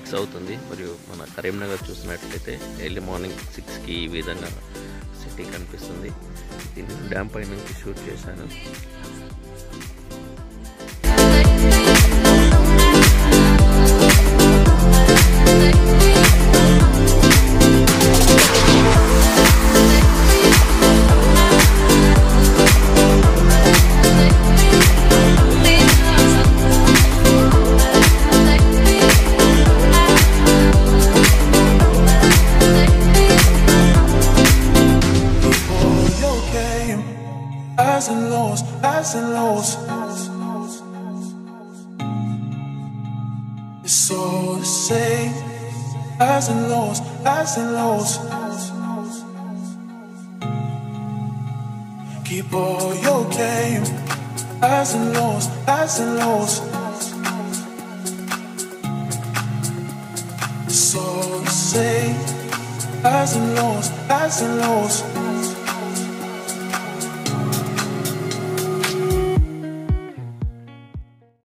6 అవుతుంది. మరియు మన కరీంనగర్ చూసినట్లయితే ఎర్లీ మార్నింగ్ 6కి ఈ విధంగా సిటీ కనిపిస్తుంది. దీన్ని డ్యామ్ పై నుంచి షూట్ చేశాను. Highs and lows, highs and lows. It's all the same. Highs and lows, highs and lows. Keep all your game. Highs and lows, highs and lows. It's all the same. Highs and lows, highs and lows.